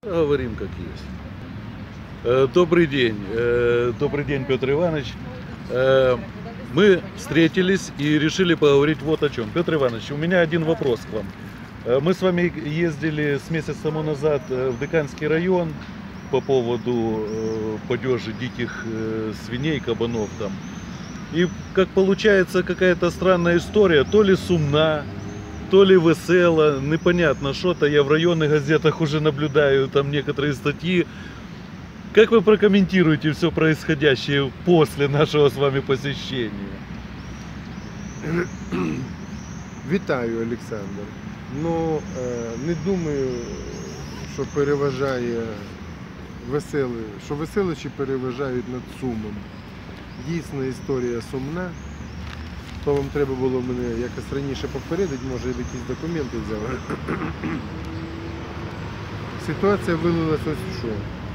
Говорим как есть. Добрый день, Петр Иванович. Мы встретились и решили поговорить вот о чем. Петр Иванович, у меня один вопрос к вам. Мы с вами ездили с месяц тому назад в Диканский район по поводу падежи диких свиней, кабанов там. И как получается какая-то странная история, то ли сумна, то ли весела, непонятно что-то. Я в районных газетах уже наблюдаю там некоторые статьи. Как вы прокомментируете все происходящее после нашего с вами посещения? Вітаю, Олександр. Ну, не думаю, що переважає що веселощі переважають над сумом. Дійсно, історія сумна. То вам треба було мене якось раніше попередити, може якісь документи взяли. Ситуація вилилась ось в що.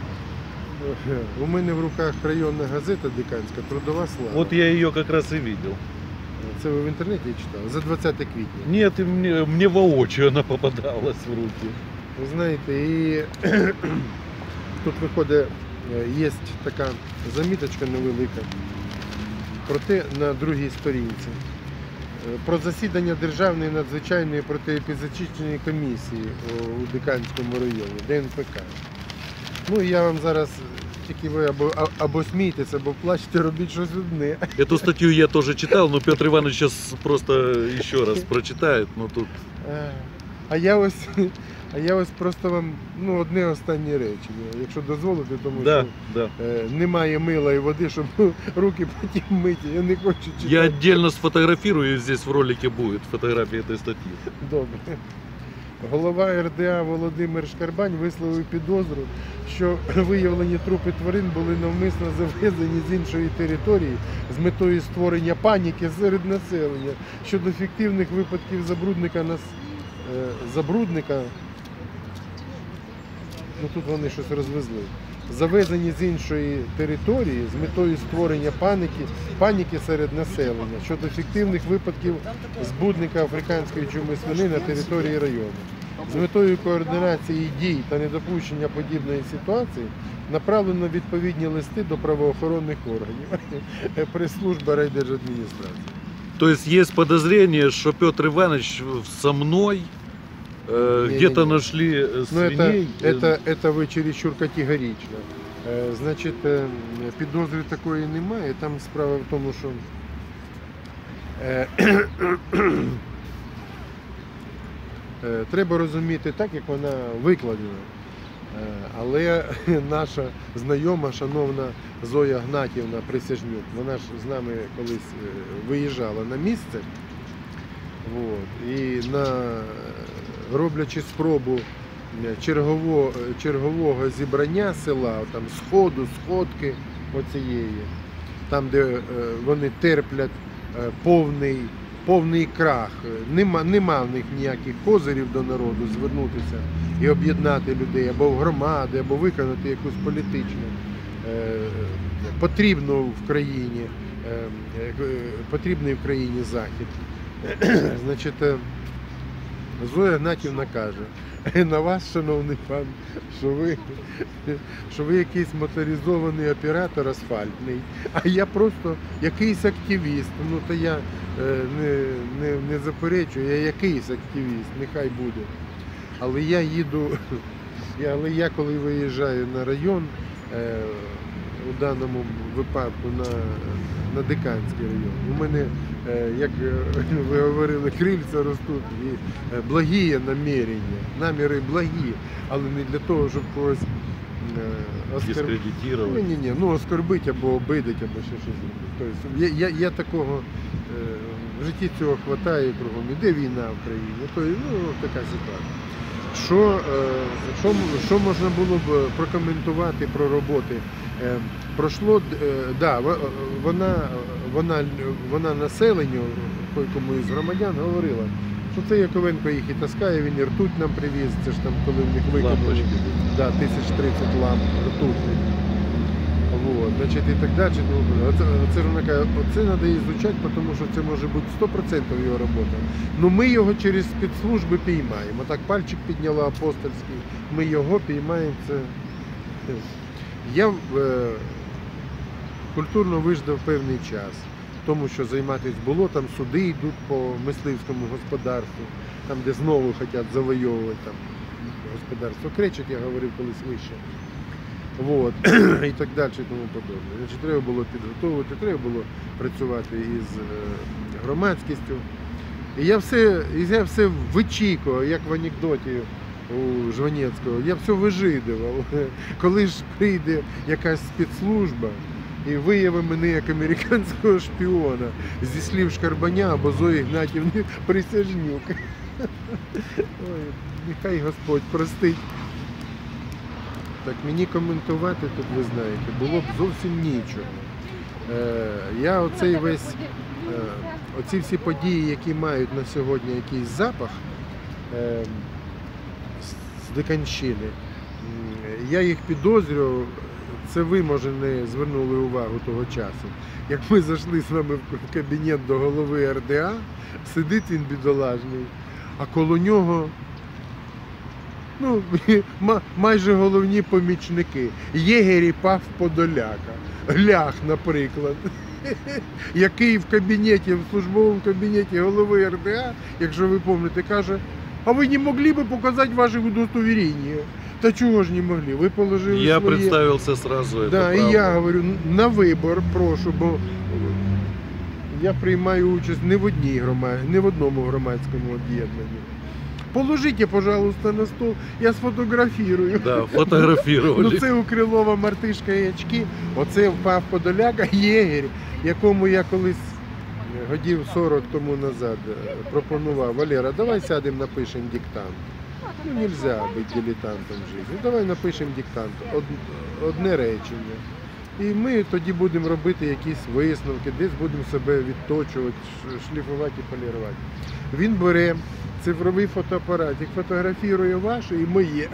У мене в руках районна газета Диканська «Трудова слава». Вот я ее как раз и видел. Це ви в інтернеті читали? За 20 квітня. Нет, и мне воочию она попадалась в руки. Ви знаєте, і тут виходить, є така заміточка невелика, проте на другій сторінці. Про засідання Державної надзвичайної протиепізотичної комісії у Диканському районі, ДНПК. Ну, я вам зараз, тільки ви або смійтеся, або плачете, робіть щось одне. Эту статью я тоже читал, но Петр Иванович сейчас просто еще раз прочитает. Но тут... А я ось просто вам одне останнє речення, якщо дозволите, тому Да, що да. немає мила і води, щоб руки потім миті. Я не хочу читати. Я отдельно сфотографирую, здесь в ролике будет фотография этой статьи. Добре. Голова РДА Володимир Шкарбань висловив підозру, що виявлені трупи тварин були навмисно завезені з іншої території з метою створення паніки серед населення щодо фіктивних випадків забрудника. Ну тут вони щось розвезли. Завезені з іншої території з метою створення паніки серед населення щодо фіктивних випадків збудника африканської чуми свини на території району. З метою координації дій та недопущення подібної ситуації направлено відповідні листи до правоохоронних органів. Прес-служба райдержадміністрації. То есть есть подозрение, что Петр Иванович со мной где-то нашли свиней. Это ви чересчур категорично. Значить, підозри такої немає. Там справа в тому, що треба розуміти так, як вона викладена. Але наша знайома, шановна Зоя Гнатівна Присяжнюк, вона ж з нами колись виїжджала на місце. І роблячи спробу чергового зібрання села, там сходки оцієї, там, де вони терплять повний крах, нема в них ніяких козирів до народу звернутися і об'єднати людей або в громади, або виконати якусь політичну потрібний в країні захід. Значить, Зоя Гнатівна каже, на вас, шановний пан, що ви якийсь моторизований оператор асфальтний, а я просто якийсь активіст. Ну, то я не заперечую, я якийсь активіст, нехай буде. Але я коли виїжджаю на район, у даному випадку на Диканський район, у мене, як ви говорили, крильця ростуть і благі намірення, наміри благі, але не для того, щоб когось дискредитувати. Оскорбити або обидити, або ще щось зробити. Тобто, я такого, в житті цього вистачає кругом, іде війна в країні, тобто, така ситуація. Що можна було б прокоментувати про роботи? Вона населенню, кому із громадян, говорила, що це Яковенко їх і таскає, він і ртуть нам привіз, це ж там, коли в них викинули 1030 ламп ртутних. Вот, значить, і так далі. Оце вона каже, оце треба ізучати, тому що це може бути 100% його робота. Ну ми його через спецслужби піймаємо. Так пальчик підняла апостольський, ми його піймаємо. Це... Я культурно виждав певний час, тому що займатися було, там суди йдуть по мисливському господарству, там де знову хочуть завойовувати там, господарство. Кречет, я говорив колись вище. Вот. І так далі, і тому подобне. Значить, треба було підготовувати, треба було працювати із громадськістю. І я все вичікував, як в анекдоті у Жванецького, я все вижидував. Коли ж прийде якась спецслужба і виявить мене як американського шпіона зі слів Шкарбаня або Зої Ігнатівни Присяжнюк. Ой, нехай Господь простить. Так, мені коментувати тут, ви знаєте, було б зовсім нічого. Я оцей весь, оці всі події, які мають на сьогодні якийсь запах з Диканщини, я їх підозрював, це ви, може, не звернули увагу того часу. Як ми зайшли з вами в кабінет до голови РДА, сидить він бідолажний, а коло нього ну, майже головні помічники. Єгері Пав Подоляка, Лях, наприклад, який в кабінеті, в службовому кабінеті голови РДА, якщо ви пам'ятаєте, каже, а ви не могли б показати ваше удостоверення? Та чого ж не могли? Ви положили Я своє... представился сразу, Да, это і правда. я говорю, на вибор прошу, бо я приймаю участь не в одній не в одному громадському об'єднанні. Положите, пожалуйста, на стол, я сфотографірую. Да, фотографировали. Ну це у Крилова мартишка і очки, оце впав Подоляка, єгер, якому я колись годів 40 тому назад пропонував, Валера, давай сядемо, напишемо диктант. Ну, нельзя бути дилетантом в житті. Давай напишемо диктант, одне речення. І ми тоді будемо робити якісь висновки, десь будемо себе відточувати, шліфувати і полірувати. Він бере цифровий фотоапарат, і фотографірує ваше і моє.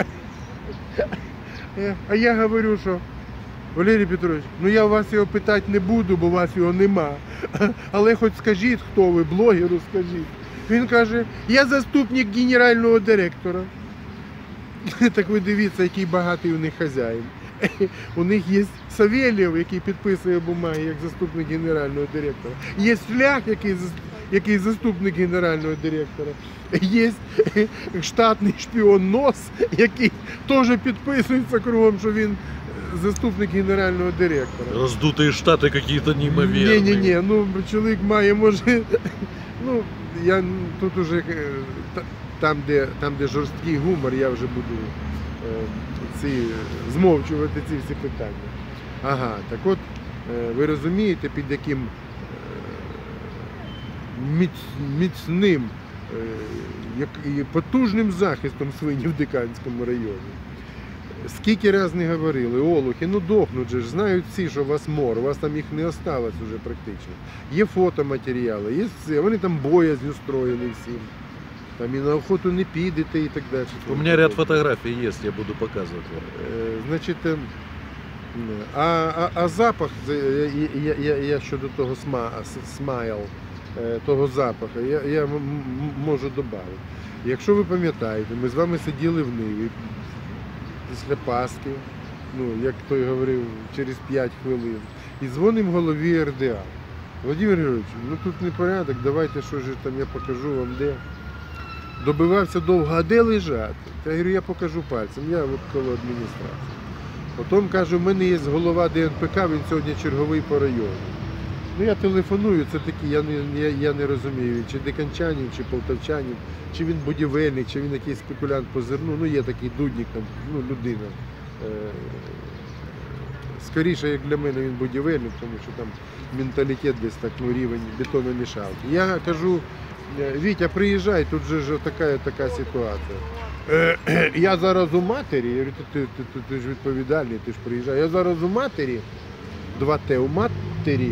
А я говорю, що Валерій Петрович, ну я у вас його питати не буду, бо у вас його нема. Але хоч скажіть, хто ви, блогеру скажіть. Він каже, я заступник генерального директора. Так ви дивіться, який багатий у них хазяїн. У них є Савельєв, який підписує бумаги як заступник генерального директора. Є Лях, який заступник генерального директора. Є штатний шпіон НОС, який теж підписується кругом, що він заступник генерального директора. Раздутые штаты какие-то неимоверные. Ні, ну чоловік має, може, ну, я тут уже, там, де жорсткий гумор, я вже буду змовчувати ці всі питання. Ага, так от, ви розумієте, під яким міцним і потужним захистом свині в Диканському районі. Скільки раз не говорили, олухи, ну дохнуть же ж, знають всі, що у вас мор, у вас там їх не осталось уже практично. Є фотоматеріали, є все, вони там боязнь устроєні всім. Там і на охоту не підете і так далі. У меня ряд фотографий есть, я буду показывать вам. Значить, а запах, я щодо того смайл, того запаху, я можу додати. Якщо ви пам'ятаєте, ми з вами сиділи в Ниві після Пасхи, ну, як той говорив, через 5 хвилин, і дзвонимо голові РДА. Володимир Григорович, ну тут непорядок, давайте, що ж там, я покажу вам де. Добивався довго, а де лежати? Я говорю, я покажу пальцем, я от коло адміністрації. Потім кажу, в мене є голова ДНПК, він сьогодні черговий по району. Ну я телефоную, це такий, я не розумію, він чи диканчанин, чи полтавчанин, чи він будівельник, чи він якийсь спекулянт по зерну, ну є такий дудник, там, ну людина. Скоріше, як для мене, він будівельник, тому що там менталітет десь так, ну рівень бетономішалки. Я кажу, Вітя, приїжджай, тут же ж така ситуація. Я зараз у матері, я говорю, ти ж відповідальний, ти ж приїжджай. Я зараз у матері, 2Т у матері,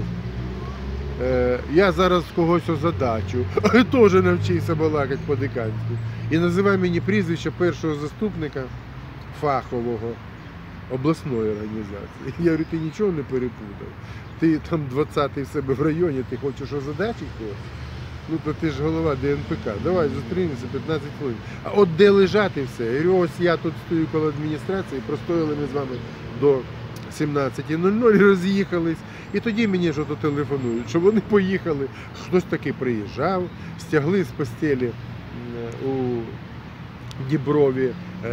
я зараз когось озадачу, теж навчився балакати по-диканськи. І називай мені прізвище першого заступника фахового обласної організації. Я говорю, ти нічого не перепутав. Ти там 20-й в себе в районі, ти хочеш озадачити когось? Ну, то ти ж голова ДНПК. Давай зустрінемося 15 хвилин. А от де лежати все? Я говорю, ось я тут стою коло адміністрації, простояли ми з вами до 17:00 і роз'їхались. І тоді мені ж ото телефонують, що вони поїхали. Хтось таки приїжджав, стягли з постелі у Діброві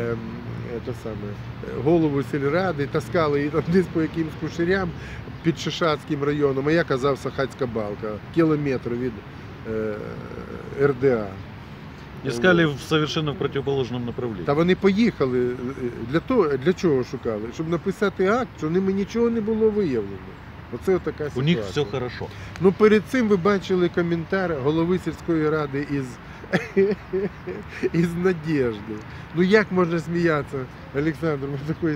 голову сільради, таскали її там десь по якимсь кушарям під Шишацьким районом, а я казав Сахацька балка, кілометр від РДА. Искали совершенно в противоположном направлении. Та вони поїхали, для чого шукали? Щоб написати акт, що ними нічого не було виявлено. Оце така ситуація. У них все хорошо. Ну перед цим ви бачили коментар голови сільської ради із Надєжди. Ну як можна сміятися, Олександр,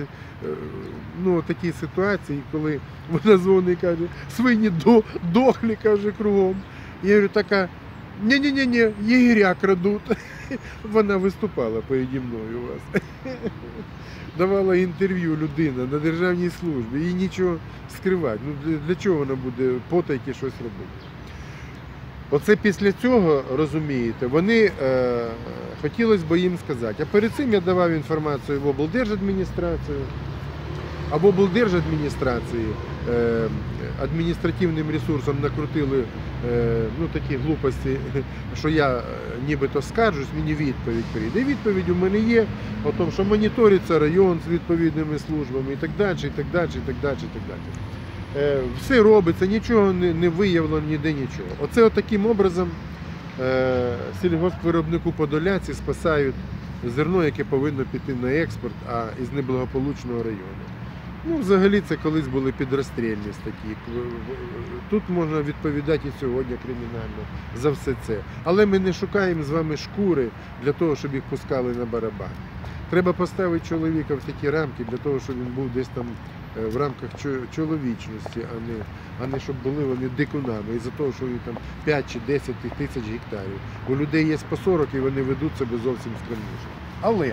в такій ситуації, коли вона дзвонить і каже, свині дохлі, каже, кругом. Я говорю, така, ні, єгеря крадуть. Вона виступала переді мною у вас. Давала інтерв'ю людина на державній службі, їй нічого скривати. Ну для чого вона буде потайки щось робити? Оце після цього, розумієте, вони, хотілося б їм сказати. А перед цим я давав інформацію в облдержадміністрацію, а в облдержадміністрації адміністративним ресурсом накрутили такі глупості, що я нібито скаржусь, мені відповідь прийде. І відповідь у мене є о тому, що моніториться район з відповідними службами і так далі, і так далі, і так далі, і так далі. Все робиться, нічого не виявлено, ніде нічого. Оце таким образом сільгоспвиробнику Подоляці спасають зерно, яке повинно піти на експорт, а із неблагополучного району. Ну, взагалі це колись були підрозстрільні статті. Тут можна відповідати і сьогодні кримінально за все це. Але ми не шукаємо з вами шкури для того, щоб їх пускали на барабан. Треба поставити чоловіка в такі рамки для того, щоб він був десь там в рамках чоловічності, а не щоб були вони дикунами. Із-за того, що вони там 5 чи 10 тисяч гектарів. У людей є по 40 і вони ведуть себе зовсім скромніше. Але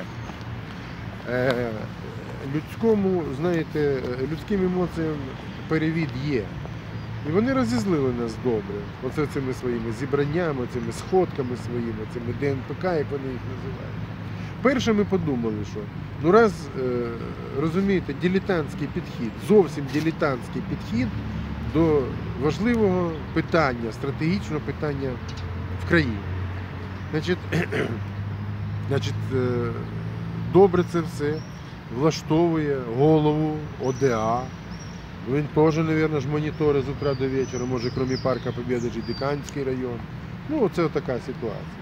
людським емоціям перевід є. І вони розізлили нас добре. Оце цими своїми зібраннями, цими сходками своїми, цими ДНПК, як вони їх називають. Перше ми подумали, що розумієте, дилетантський підхід, зовсім дилетантський підхід до важливого питання, стратегічного питання в країні. Значить, добре це все влаштовує голову ОДА. Він теж, мабуть, ж моніторить з утра до вечора, може, крім Парка Побєди, і Диканський район. Ну, оце така ситуація.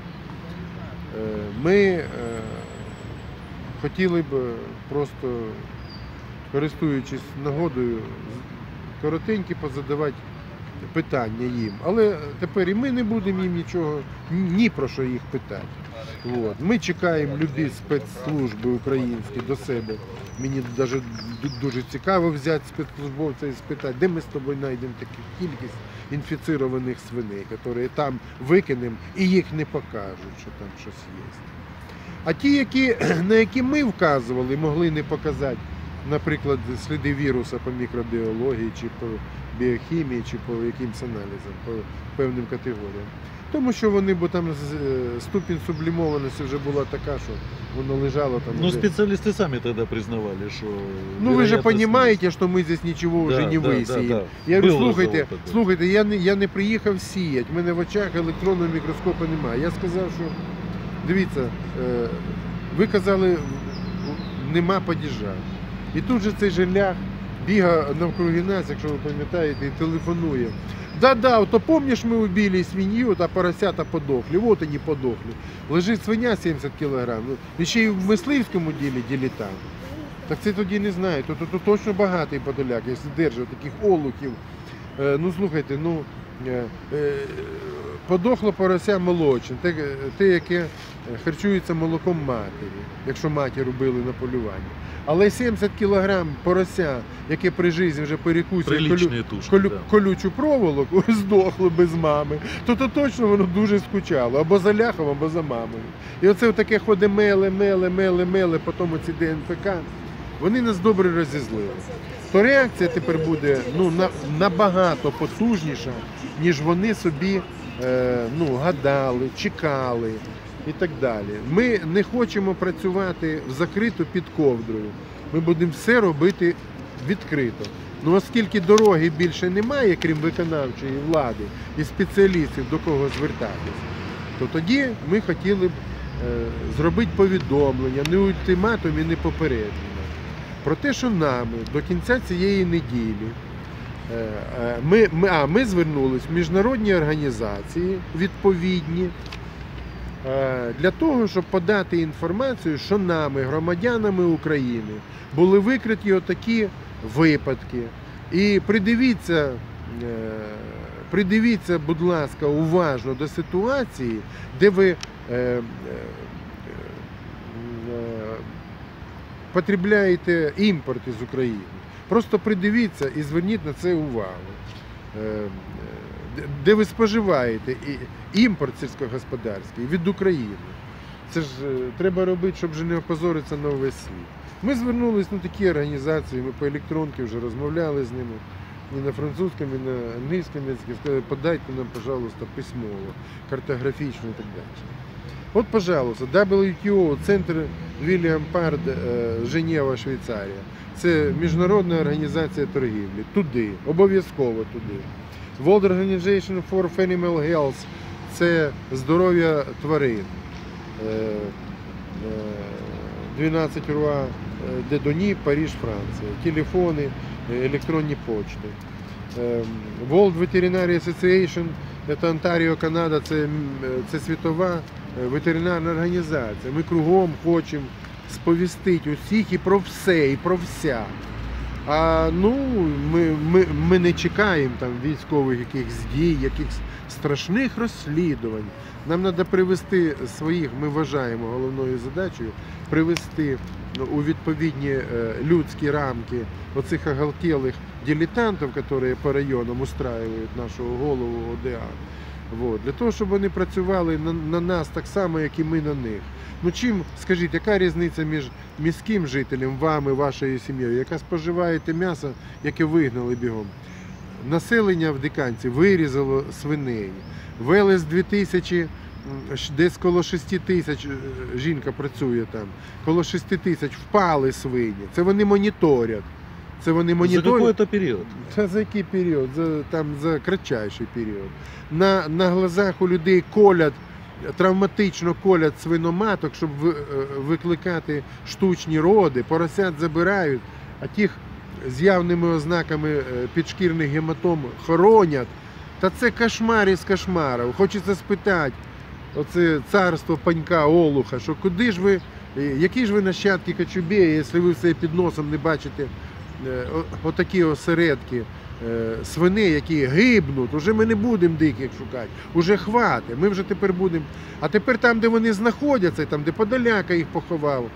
Ми хотіли б просто, користуючись нагодою, коротенькі позадавати питання їм. Але тепер і ми не будемо їм нічого, ні про що їх питати. От. Ми чекаємо любі спецслужби українські до себе. Мені навіть дуже цікаво взяти спецслужбовця і спитати, де ми з тобою знайдемо таку кількість інфіцірованих свиней, які там викинемо і їх не покажуть, що там щось є. А ті, на які ми вказували, могли не показати, наприклад, сліди віруса по мікробіології, чи по біохімії, чи по якимось аналізам, по певним категоріям. Тому що вони, бо там ступінь сублімованості вже була така, що воно лежало там. Ну, специалисты сами тогда признавали, что... Ну, вы же понимаете, что мы здесь ничего уже не висіємо. Я говорю, слухайте, я не приїхав сіяти, в мене в очах електронного мікроскопу немає. Я сказав, що, дивіться, ви казали, нема падіжа. І тут же цей жилях бігає навкруги нас, якщо ви пам'ятаєте, і телефонує. Да, то помнишь, мы убили свинью, а поросята подохли. Вот они подохли. Лежить свиня 70 кг. Ще й в мисливському ділі дилетант. Так це тоді не знаю. То точно багатий подоляк, якщо держить таких олухів. Ну, слухайте, подохло порося молочне, те, яке харчується молоком матері, якщо матір убили на полюванні. Але 70 кг порося, яке при житті вже перекусить колючу проволоку, здохло без мами, то точно воно дуже скучало, або за ляхом, або за мамою. І оце таке ходить меле, потім оці ДНПК, Вони нас добре розізлили. То реакція тепер буде набагато потужніша, ніж вони собі гадали, чекали і так далі. Ми не хочемо працювати закрито під ковдрою. Ми будемо все робити відкрито. Ну, оскільки дороги більше немає, крім виконавчої влади і спеціалістів, до кого звертатись, то тоді ми хотіли б зробити повідомлення, не ультиматум і не попередження, про те, що нами до кінця цієї неділі ми звернулись в міжнародні організації відповідні для того, щоб подати інформацію, що нами, громадянами України, були викриті отакі випадки. І придивіться, будь ласка, уважно до ситуації, де ви потребляєте імпорт із України. Просто придивіться і зверніть на це увагу. Де ви споживаєте імпорт сільськогосподарський від України. Це ж треба робити, щоб вже не опозоритися на увесь світ. Ми звернулися на такі організації, ми по електронці вже розмовляли з ними, і на французькому, і на англійському язикі, сказали, подайте нам, пожалуйста, письмово, картографічно і так далі. От, пожалуйста, WTO, центр Вільям Пард, Женева, Швейцарія. Це міжнародна організація торгівлі. Туди, обов'язково туди. World Organization for Animal Health – це здоров'я тварин. 12 Руа де Доні, Париж, Франція. Телефони, електронні почти. World Veterinary Association – це Онтаріо, Канада, це світова ветеринарна організація. Ми кругом хочемо сповістити усіх і про все, і про вся. Ми не чекаємо там військових якихось дій, якихось страшних розслідувань. Нам треба привести своїх, ми вважаємо головною задачею, привести у відповідні людські рамки оцих оголтелих дилетантів, які по районам устраюють нашого голову ОДА. Для того, щоб вони працювали на нас так само, як і ми на них. Ну чим, скажіть, яка різниця між міським жителем, вами, вашою сім'єю, яка споживає те м'ясо, яке вигнали бігом? Населення в Диканці вирізало свиней. Велес 2000, десь коло 6 тисяч, жінка працює там, коло 6 тисяч впали свині. Це вони моніторять. Це вони моніторять. За який це період? Та за який період? За кратчайший період. На глазах у людей травматично колять свиноматок, щоб викликати штучні роди, поросят забирають, а тих з явними ознаками підшкірних гематом хоронять. Та це кошмар із кошмарів. Хочеться спитати, оце царство панька Олуха, що куди ж ви, які ж ви нащадки Кочубея, якщо ви все під носом не бачите отакі осередки свиней, які гибнуть, уже ми не будемо диких шукати, уже хватить, ми вже тепер будемо, а тепер там, де вони знаходяться, там, де Подоляка їх поховав,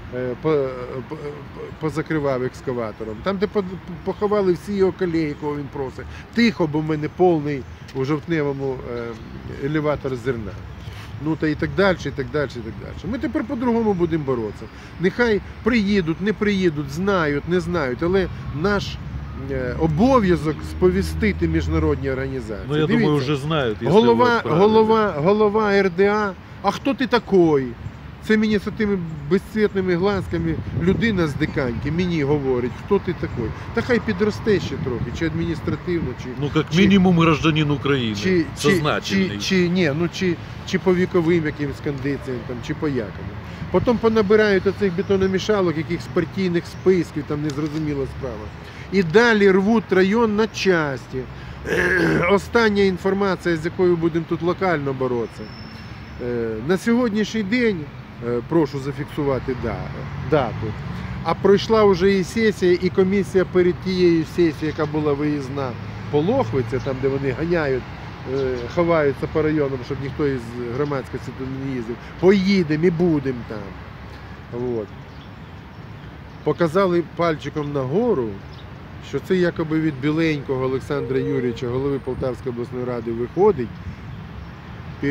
позакривав екскаватором, там, де поховали всі його колеги, якого він просить, тихо, бо в мене повний у жовтневому елеватор зерна. Ну та і так далі, і так далі, і так далі. Ми тепер по-другому будемо боротися. Нехай приїдуть, не приїдуть, знають, не знають, але наш обов'язок сповістити міжнародні організації. Ну, я думаю, вже знають. Голова РДА, а хто ти такий? Це мені з тими безцвітними глазками людина з Диканьки мені говорить, хто ти такий. Та хай підросте ще трохи, чи адміністративно, чи... Ну, як мінімум, гражданин України, сознательний. Чи по віковим якимось кондиціям, чи по якому. Потім понабирають оцих бетономішалок, якихось партійних списків, там незрозуміла справа. І далі рвуть район на часті. Остання інформація, з якою будемо тут локально боротися. На сьогоднішній день, прошу зафіксувати дату, а пройшла вже і сесія, і комісія перед тією сесією, яка була виїзна по Лохвиці, там де вони ганяють, ховаються по районам, щоб ніхто із громадськості туди не їздив. Поїдемо і будемо там. От. Показали пальчиком нагору, що це якоби від біленького Олександра Юрійовича, голови Полтавської обласної ради, виходить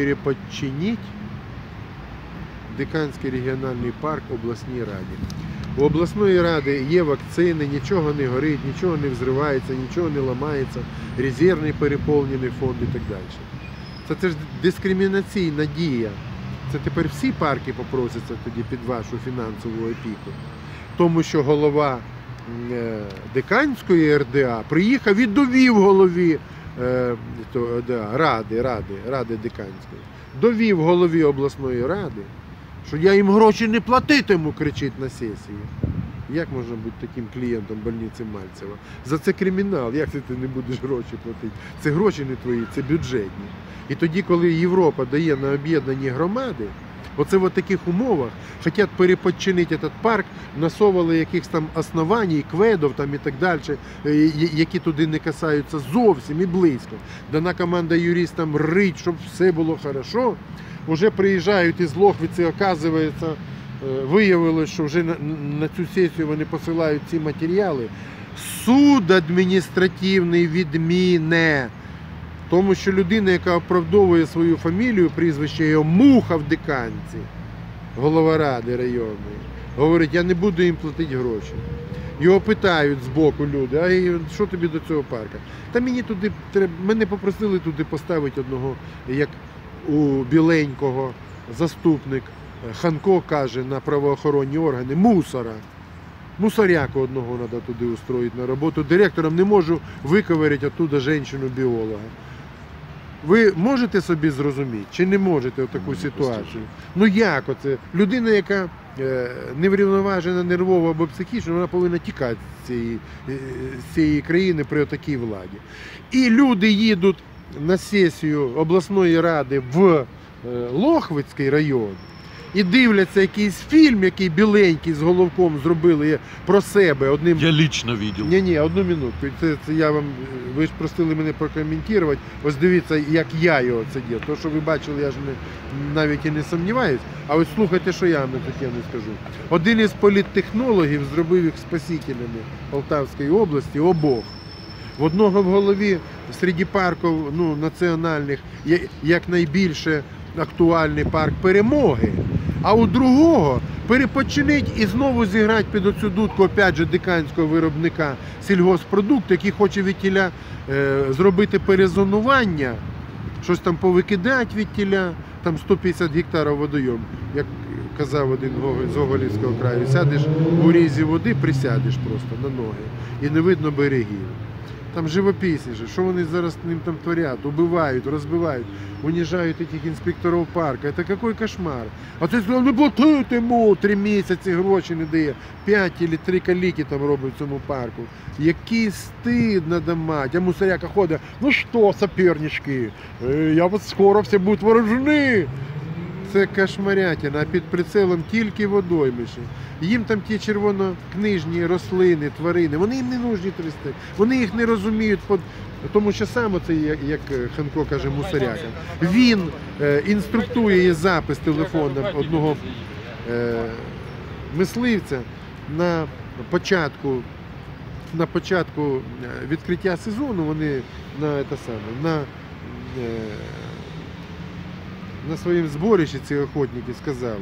переподчинити Диканський регіональний парк обласній раді. У обласної ради є вакцини, нічого не горить, нічого не взривається, нічого не ламається, резервний переповнений фонд і так далі. Це ж дискримінаційна дія. Це тепер всі парки попросяться тоді під вашу фінансову опіку. Тому що голова Диканської РДА приїхав і довів голові Ради Диканської. Довів голові обласної ради, що я їм гроші не платитиму, кричить на сесії. Як можна бути таким клієнтом больниці Мальцева? За це кримінал, як це ти не будеш гроші платити? Це гроші не твої, це бюджетні. І тоді, коли Європа дає на об'єднані громади, оце в таких умовах хочуть переподчинити цей парк, насовували якихось там основань, кведов там і так далі, які туди не касаються зовсім і близько. Дана команда юристам рить, щоб все було хорошо. Уже приїжджають із Лохвиці, оказується, виявилось, що вже на цю сесію вони посилають ці матеріали. Суд адміністративний відміне. Тому що людина, яка оправдовує свою фамілію, прізвище його Муха в Диканці, голова ради районної, говорить, я не буду їм платити гроші. Його питають збоку люди, а що тобі до цього парка? Та мені туди треба, мене попросили туди поставити одного, як у біленького заступник Ханко каже на правоохоронні органи, мусора. Мусоряку одного треба туди устроїти на роботу. Директором не можу виковирити оттуда жінку-біолога. Ви можете собі зрозуміти, чи не можете таку ситуацію? Ну як оце? Людина, яка неврівноважена нервово або психічно, вона повинна тікати з цієї країни при такій владі. І люди їдуть на сесію обласної ради в Лохвицький район і дивляться якийсь фільм, який біленький з Головком зробили про себе. Я лично видел. Ні, одну минутку. Це я вам, ви ж просили мене прокоментувати. Ось дивіться, як я його це діяв. То, що ви бачили, я ж навіть і не сумніваюсь. А ось слухайте, що я вам на таке не скажу. Один із політтехнологів зробив їх спасителями Полтавської області обох. В одного в голові серед парків національних як найбільше актуальний парк Перемоги, а у другого перепочинить і знову зіграти під оцю дудку, опять же, диканського виробника сільгосппродукту, який хоче від тіля зробити перезонування, щось там повикидати від тіля, там 150 гектарів водойом, як казав один з Гоголівського краю, сядеш в урізі води, присядеш просто на ноги і не видно берегів. Там живописніше, що вони зараз ним там творять, убивають, розбивають, уніжають цих інспекторів парку. Це який кошмар. А ти сказав, не платити йому 3 місяці, гроші не дає. 5 або 3 каліки там роблять в цьому парку. Який стид надо мати. А мусоряка ходить, ну що, сопернички, я вот скоро всі будуть вооружені. Це кошмарятина, а під прицелом тільки водоймищі. Їм там ті червонокнижні рослини, тварини, вони їм не нужні туристи. Вони їх не розуміють, тому що саме це, як Ханко каже, мусоряка. Він інструктує запис телефоном одного мисливця на початку відкриття сезону, вони на своєму зборищі ці охотники сказали,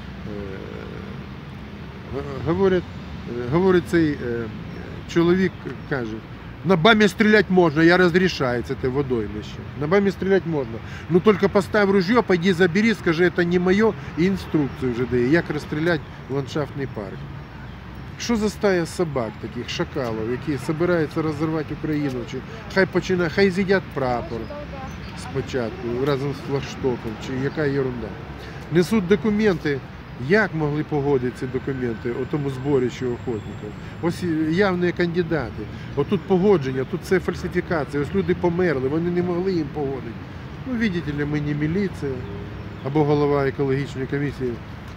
говорить цей чоловік, каже, на БАМі стріляти можна, я розрішаю, це те водоймище. На БАМі стріляти можна. Ну тільки постав ружье, пойди забери, скажи, це не моє, і інструкцію вже дає, як розстріляти ландшафтний парк. Що за стая собак таких, шакалів, які збираються розірвати Україну, чи хай з'їдять прапор спочатку, разом з флагштоком, чи яка ерунда. Несуть документи, як могли погодити ці документи у тому зборищі охотників? Ось явні кандидати. Отут погодження, тут це фальсифікація, ось люди померли, вони не могли їм погодити. Ну, бачите ли, ми не міліція, або голова екологічної комісії.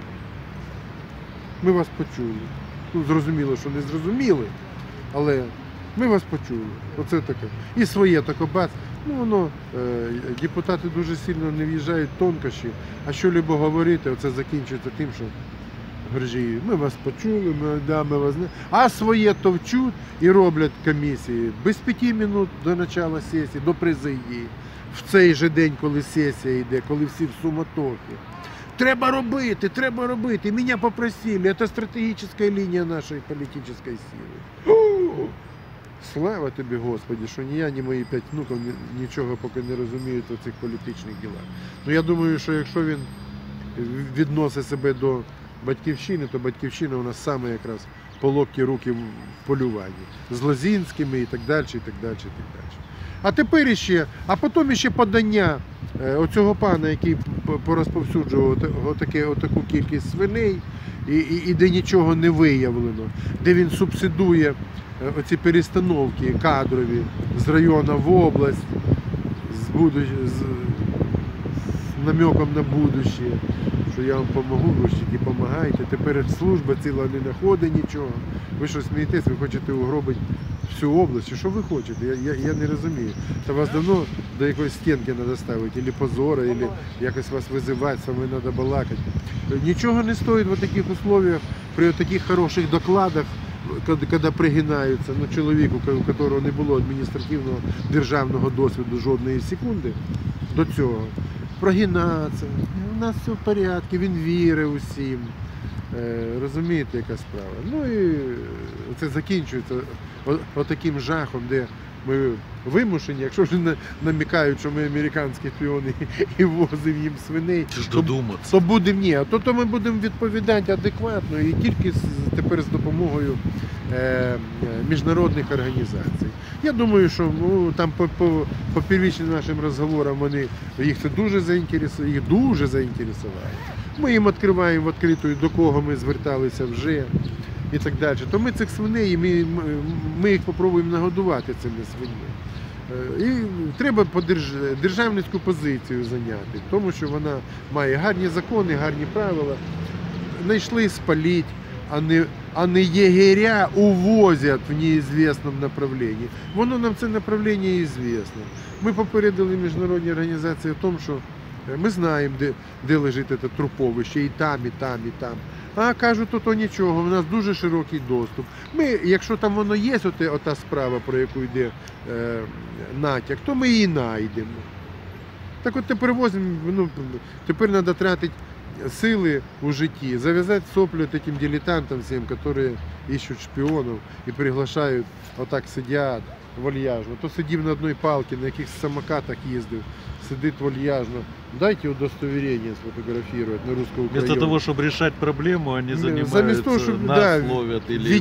Ми вас почули. Ну, зрозуміло, що не зрозуміли, але ми вас почули. Оце таке. І своє таке бац. Ну, депутати дуже сильно не в'їжджають в тонкощі, а що-либо говорити, оце закінчується тим, що Грижі, ми вас почули, ми вас не... А своє товчуть і роблять комісії без 5 минут до початку сесії, до президії, в цей же день, коли сесія йде, коли всі в суматохі. треба робити, меня попросили, это стратегическая линия нашей политической силы. Слава тобі, Господи, що ні я, ні мої 5 внуків нічого поки не розуміють у цих політичних ділах. Ну я думаю, що якщо він відносить себе до Батьківщини, то Батьківщина у нас саме якраз по локті руки в полюванні. З Лозінськими і так далі, і так далі, і так далі. А тепер а потім ще подання оцього пана, який порозповсюджував отаку кількість свиней, і де нічого не виявлено, де він субсидує оці перестановки кадрові з району в область, з намеком на будущее, що я вам допомогу, ви ж тільки допомагаєте. Тепер служба ціла не знаходить нічого. Ви що смієтесь, ви хочете угробити всю область, що ви хочете? Я не розумію. Та вас давно до якоїсь стінки треба ставити, або позора, або якось вас визивати, з вами треба балакати. Нічого не стоїть в таких условиях, при таких хороших докладах, коли пригинаються, чоловіку, у якого не було адміністративного державного досвіду жодної секунди до цього, прогинатися, у нас все в порядку, він вірить усім. Розумієте, яка справа. Ну і це закінчується отаким жахом, де ми вимушені, якщо ж намікають, що ми американські шпіони і возимо їм свиней, то ми будемо відповідати адекватно і тільки тепер з допомогою міжнародних організацій. Я думаю, що там по первічним нашим розговорам їх це дуже заінтересувало. Ми їм відкриваємо відкриту, до кого ми зверталися вже і так далі. То ми цих свиней, ми їх спробуємо нагодувати цими свиньми. І треба державницьку позицію зайняти, тому що вона має гарні закони, гарні правила. Знайшли спалити, а не єгеря увозять в неізвісному направленні. Воно нам це направлення ізвісно. Ми попередили міжнародні організації в тому, що ми знаємо, де лежить це труповище, і там, і там, і там. А кажуть, то нічого, у нас дуже широкий доступ. Якщо там воно є, ота справа, про яку йде натяк, то ми її знайдемо. Так от тепер тепер треба тратити сили у житті, зав'язати соплю таким дилетантам всім, які ищуть шпіонів і приглашають, отак сидять вальяжно. То сидів на одній палці, на якихось самокатах їздив, сидить вальяжно. Дайте удостоверение сфотографировать на русскую Украину. Вместо того, чтобы решать проблему, они занимаются, того, щоб, нас ловят или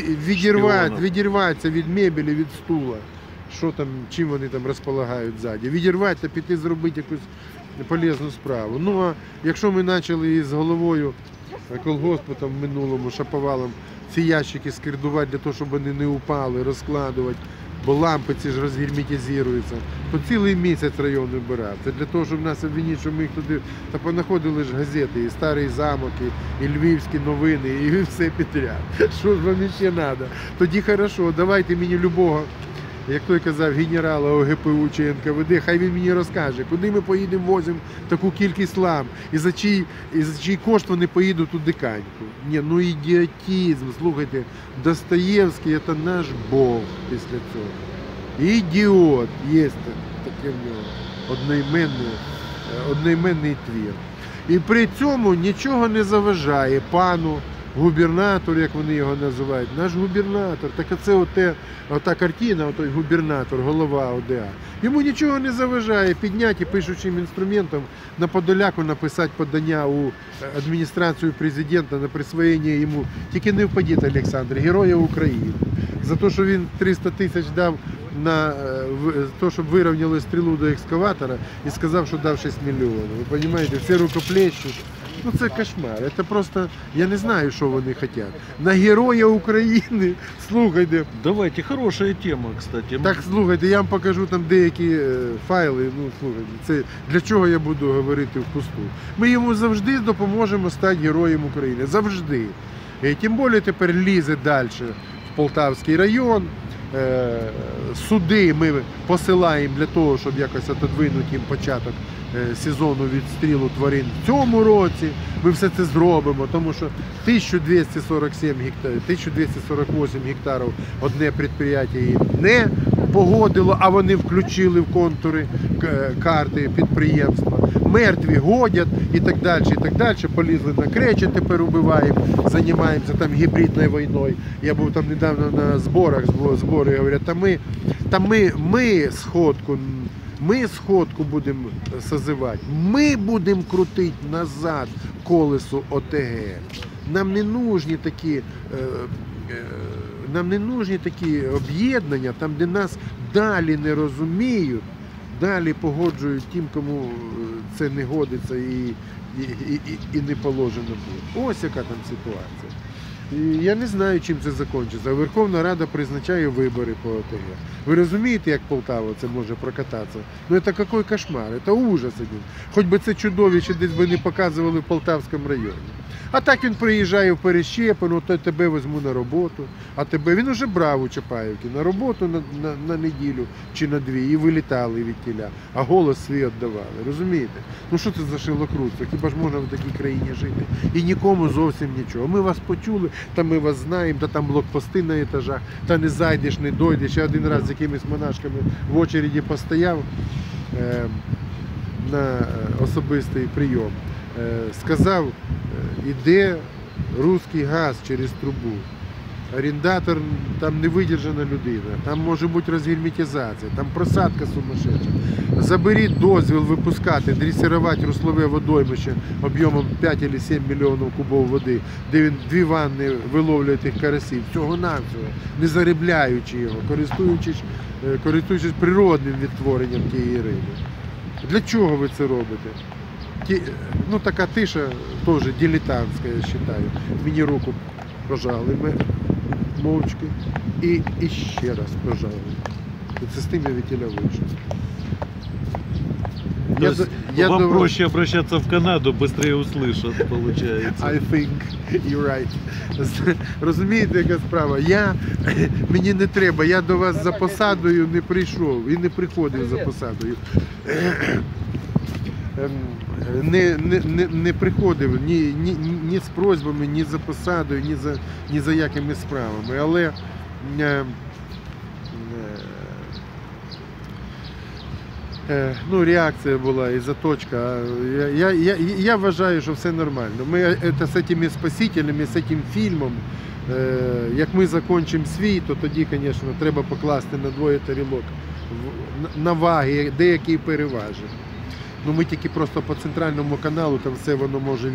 відірватися від мебелі, від стула. Що там, чим вони там розполагають ззаді. Відірватися, піти зробити якусь полезну справу. Ну, а якщо ми почали із головою колгоспу там в минулому шаповалом ці ящики скирдувати для того, щоб вони не упали, розкладувати, бо лампи ці ж розгерметизуються, то цілий місяць район вибирав. Це для того, щоб нас обвинити, що ми їх туди, та понаходили ж газети, і Старий замок, і Львівські новини, і все підряд. Що ж вам ще треба? Тоді хорошо, давайте мені любого, як той казав, генерала ОГПУ чи НКВД, хай він мені розкаже, куди ми поїдемо, возимо таку кількість ламп, і за чий кошт вони поїдуть у Диканьку. Ні, ну ідіотизм, слухайте, Достоєвський – це наш Бог після цього. Ідіот, є таке в нього, одноіменний твір. І при цьому нічого не заважає пану губернатор, як вони його називають, наш губернатор, так це ота картина, отой губернатор, голова ОДА. Йому нічого не заважає підняти пишучим інструментом на Подоляку написати подання у адміністрацію президента на присвоєння йому, тільки не впадіть, Олександр, Героя України. За те, що він 300 тисяч дав на те, щоб вирівняли стрілу до екскаватора і сказав, що дав 6 мільйонів. Ви розумієте, всі рукоплещуть. Ну це кошмар, це просто, я не знаю, що вони хочуть. На Героя України, слухайте. Давайте, хорошая тема, кстати. Так, слухайте, я вам покажу там деякі файли, слухайте, це для чого я буду говорити впусту. Ми йому завжди допоможемо стати Героєм України, завжди. І тим більше тепер лізе далі в Полтавський район. Суди ми посилаємо для того, щоб якось отодвинути їм початок сезону відстрілу тварин в цьому році. Ми все це зробимо, тому що 1248 гектарів одне підприємство їм не погодило, а вони включили в контури карти підприємства. мертві годять і так далі, і так далі. Полізли на кречі, тепер убиваємо, займаємося там гібридною війною. Я був там недавно на зборах, збори говорять, ми сходку будемо созивати, ми будемо крутити назад колесо ОТГ. Нам не нужні такі об'єднання, там, де нас далі не розуміють, далі погоджують тим, кому це не годиться і не положено буде. Ось яка там ситуація. І я не знаю, чим це закінчиться. Верховна Рада призначає вибори по ОТГ. Ви розумієте, як Полтава це може прокататися? Ну це який кошмар, це ужас один. Хоч би це чудовище десь би не показували в Полтавському районі. А так він приїжджає в Перещепину, то тебе візьму на роботу, а тебе, він уже брав у Чапаївки на роботу на неділю чи на дві і вилітали від тіля, а голос свій віддавали, розумієте? Ну що це за шилокрутство, хіба ж можна в такій країні жити? І нікому зовсім нічого. Ми вас почули, та ми вас знаємо, та там блокпости на етажах, та не зайдеш, не дойдеш. Я один раз з якимись монашками в очереді постояв на особистий прийом. Сказав, іде русський газ через трубу. Орендатор, там невидержана людина, там може бути розгерметизація, там просадка сумасшедша. Заберіть дозвіл випускати, дресирувати руслове водоймище об'ємом 5 або 7 мільйонів кубів води, де він 2 ванни виловлює тих карасів, всього-навсього, не заробляючи його, користуючись природним відтворенням тієї риби. Для чого ви це робите? Ну, така тиша теж дилетантська, я вважаю. Мені руку пожали ми мовчки і ще раз пожали. І це з тим я від тіля вийшов. Вам проще обращаться в Канаду, быстрее услышат, получается. I think you're right. Розумієте, яка справа? Мені не треба, я до вас за посадою не прийшов і не приходив за посадою. Не приходив ні з просьбами, ні за посадою, ні за якими справами. Але ну, реакція була і заточка. Я вважаю, що все нормально. Ми з цими спасителями, з цим фільмом, як ми закінчимо свій, то тоді, звісно, треба покласти на двоє тарілок на ваги, деякий переважить. Ну, ми тільки просто по центральному каналу, там все воно може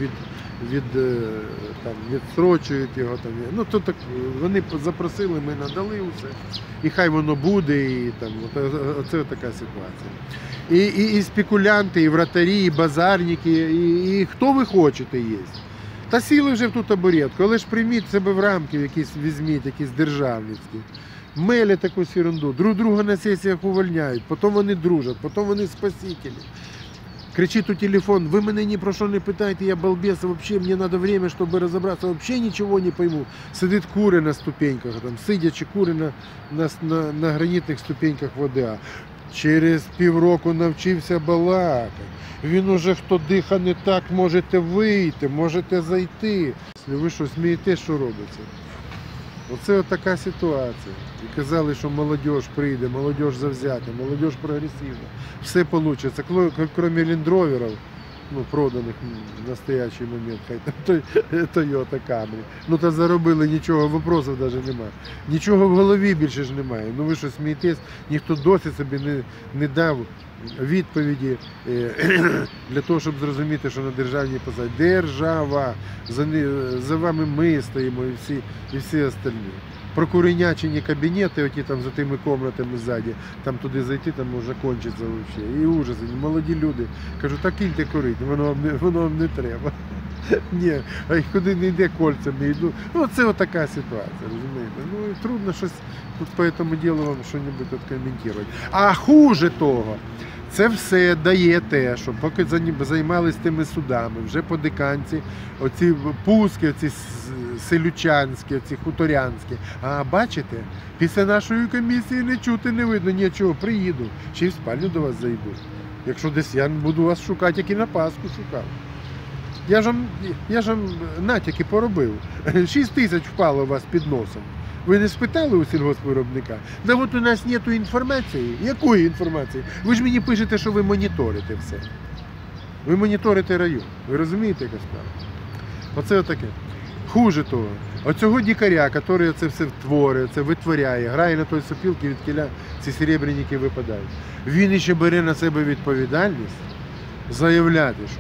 відстрочують його. Там. Ну, то так, вони запросили, ми надали все. І хай воно буде, і там, оце така ситуація. І спекулянти, і вратарі, і базарники, і хто ви хочете є. Та сіли вже в ту табуретку, але ж прийміть себе в рамки, якісь візьміть, якісь державницькі. Мелять якусь ерунду, друг друга на сесіях увольняють, потім вони дружать, потім вони спасителі. Кричит у телефон, вы меня ни про что не питайте, я балбес, вообще мне надо время, чтобы разобраться, вообще ничего не пойму. Сидит кури на ступеньках, там, сидячи кури на гранітних ступеньках ВДА. Через півроку навчився балакати. Він уже, хто дихає не так, можете вийти, можете зайти. Ви що, смієте, що робиться? Оце така ситуація. І казали, що молодь прийде, молодь завзята, молодь прогресивна. Все вийде. Крім лендроверів, ну, проданих в настоящий момент, хай там Toyota Camry. Ну, та заробили нічого, вопросів навіть немає. Нічого в голові більше ж немає. Ну ви що, смієтесь? Ніхто досі собі не дав відповіді для того, щоб зрозуміти, що на державній посаді. Держава, за вами ми стоїмо і всі остальні. Прокуренячені кабінети, оті там за тими кімнатами ззаді, там туди зайти, там може кончиться взагалі. І ужас, і молоді люди. Кажу, так кіньте курити, воно вам не треба. Ні, а куди не йде, кольцями йду. Ну, це отака ситуація, розумієте. Ну, і трудно щось тут по цьому ділу вам щось коментувати. А хуже того, це все дає те, що поки займалися тими судами, вже по диканці, оці пуски, оці селючанські, оці хуторянські. А бачите, після нашої комісії не чути, не видно нічого. Приїду, ще й в спальню до вас зайду. Якщо десь я буду вас шукати, як і на Пасху шукав. Я ж вам натяки поробив. 6 тисяч впало у вас під носом. Ви не спитали у сільгоспвиробника? Да от у нас немає інформації. Якої інформації? Ви ж мені пишете, що ви моніторите все. Ви моніторите район. Ви розумієте, яка справа? Оце отаке. Хуже того, оцього дикаря, який це все творить, це витворяє, грає на той сопілки, від кіля ці серебряники випадають. Він ще бере на себе відповідальність заявляти, що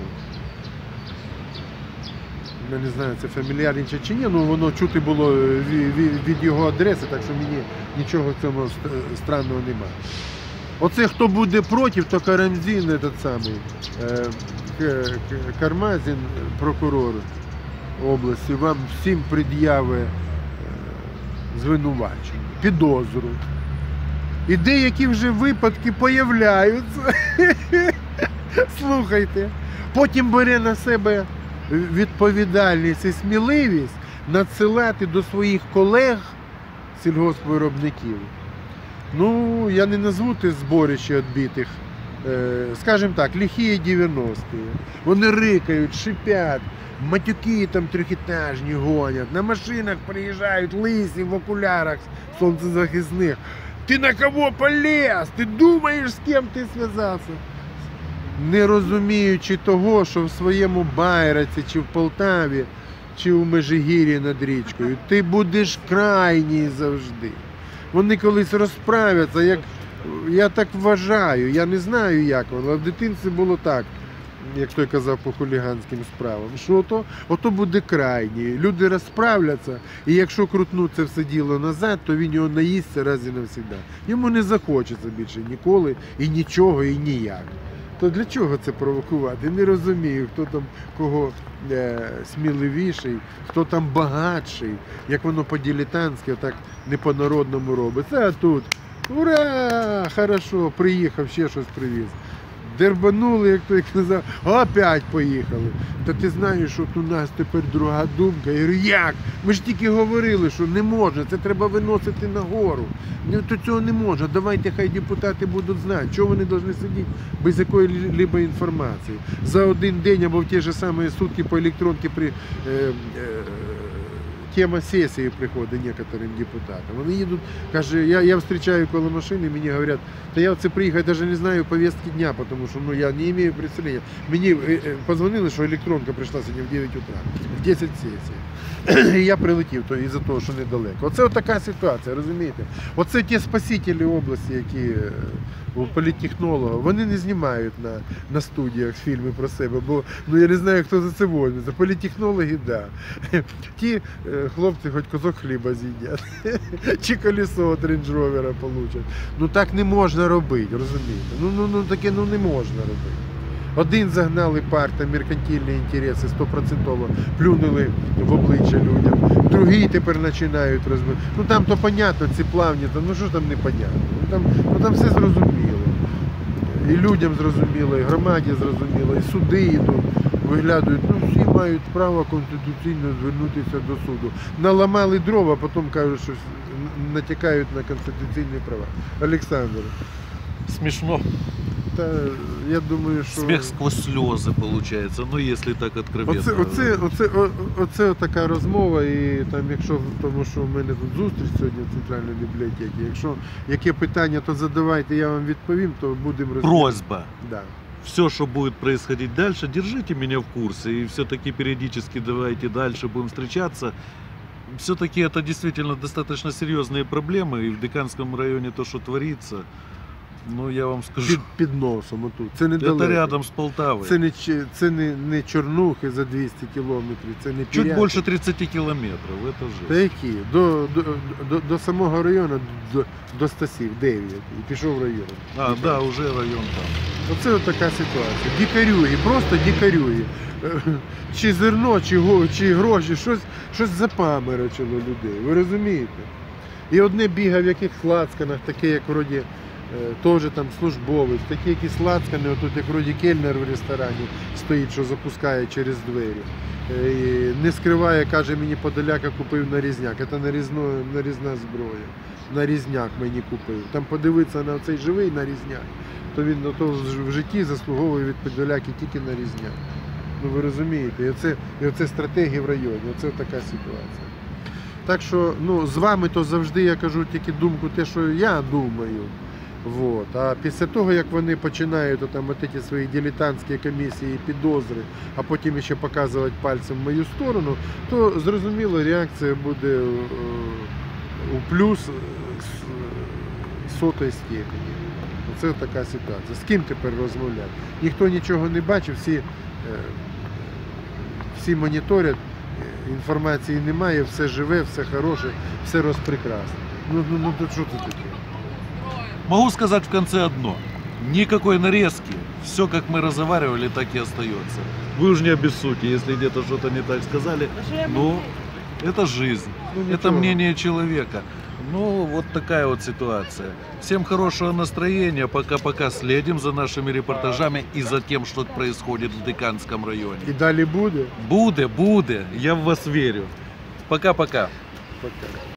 я не знаю, це фамільярниче чи ні, але воно чути було від його адреси, так що мені нічого в цьому странного немає. Оце хто буде проти, то Карамзін, этот самий, Кармазін, прокурор області, вам всім пред'яви звинувачення, підозру. І деякі вже випадки появляються. Слухайте. Потім бере на себе відповідальність і сміливість надсилати до своїх колег сільгоспвиробників. Ну, я не назву те зборище відбитих, скажімо так, лихі 90-ті. Вони рикають, шипять, матюки там трьохетажні гонять, на машинах приїжджають лисі в окулярах сонцезахисних. Ти на кого полез? Ти думаєш, з ким ти зв'язався? Не розуміючи того, що в своєму Байраці, чи в Полтаві, чи в Межигір'ї над річкою, ти будеш крайній завжди. Вони колись розправляться, як я так вважаю, я не знаю як воно, але в дитинстві було так, як той казав по хуліганським справам, що ото буде крайній. Люди розправляться, і якщо крутнуть це все діло назад, то він його наїсться раз і навсігда. Йому не захочеться більше ніколи, і нічого, і ніяк. То для чого це провокувати? Не розумію, хто там кого сміливіший, хто там багатший, як воно по-дилетантськи, отак не по-народному робиться. А тут, ура, хорошо, приїхав, ще щось привіз. Дербанули, як той казав, опять поїхали. Та ти знаєш, що у нас тепер друга думка. Я говорю, як? Ми ж тільки говорили, що не можна, це треба виносити нагору. То цього не можна, давайте хай депутати будуть знати, чого вони повинні сидіти без якої-либо інформації. За один день або в ті ж самі сутки по електронці тема сесії приходить некоторим депутатам. Вони їдуть, каже, я зустрічаю коло машини, мені говорять, та я це приїхав, я навіть не знаю повістки дня, тому що я не маю представлення. Мені подзвонили, що електронка прийшла сьогодні в 9 утра, в 10 сесій. І я прилетів із-за того, що недалеко. Оце така ситуація, розумієте? Оце ті спасителі області, які політтехнологи, вони не знімають на студіях фільми про себе, бо я не знаю, хто за це возьметься. Політтехнологи, так. Да. Ті хлопці хоч кусок хліба з'їдять, чи колесо від рейндж-ровера получать. Ну так не можна робити, розумієте? Таке не можна робити. Один загнали парта, меркантильні інтереси, 100% плюнули в обличчя людям. Другий тепер починають розмовляти. Там то понятно, ці плавні, що ж там не понятно. Там все зрозуміло. І людям зрозуміло, і громаді зрозуміло, і суди йдуть, виглядають. Всі мають право конституційно звернутися до суду. Наламали дрова, а потім кажуть, що натякають на конституційні права. Олександр. Смешно. Та, я думаю, що... Смех сквозь сльози, виходить, если так откровенно. Оце така розмова, і там, якщо, тому що в мене тут зустріч сьогодні в Центральній бібліотеці, якщо яке питання, то задавайте, я вам відповім, то будемо розмовляти. Просьба. Да. Все, что будет происходить дальше, держите меня в курсе, и все-таки периодически давайте дальше будем встречаться. Все-таки это действительно достаточно серьезные проблемы, и в Диканском районе то, что творится, ну я вам скажу, під носом отут. Це недалеко. это рядом с Полтавой. Це не Чорнухи за 200 кілометрів, це не Чуть Пірятин. больше 30 километров, это же. Та які? До самого району, до Стасів, 9, і пішов район. Да, уже район там. Оце от така ситуація. Дікарюги, просто дікарюги. Чи зерно, чи гроші, щось запаморочило людей. Ви розумієте? І одне бігав в якихось лацканах, таке як вроді теж там службовець, такі якісь лацкани, отут як вроді кельнер в ресторані стоїть, що запускає через двері. І не скриває, каже, мені Подоляка купив нарізняк. Це нарізна зброя. Нарізняк мені купив. Там подивитися на цей живий нарізняк, то він в житті заслуговує від Подоляки тільки нарізняк. Ну ви розумієте, і оце стратегія в районі, оце така ситуація. Так що з вами то завжди я кажу тільки думку, те, що я думаю. Вот. А після того, як вони починають там ті свої дилетантські комісії, підозри, а потім ще показувати пальцем в мою сторону, то зрозуміло, реакція буде у плюс сотої степені. Це така ситуація. З ким тепер розмовляти? Ніхто нічого не бачив, всі моніторять, інформації немає, все живе, все хороше, все розпрекрасне. Ну то що це таке? Могу сказать в конце одно. Никакой нарезки. Все, как мы разговаривали, так и остается. Вы уж не обессудьте, если где-то что-то не так сказали. Ну, это жизнь. Это ничего. мнение человека. Ну, вот такая вот ситуация. Всем хорошего настроения. Пока-пока. Следим за нашими репортажами и за тем, что происходит в Диканском районе. І далі буде? Буде. Я в вас верю. Пока-пока. Пока.